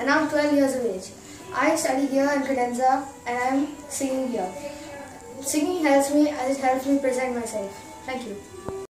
and I'm 12 years of age. I study here in Cadenza and I'm singing here. Singing helps me as it helps me present myself. Thank you.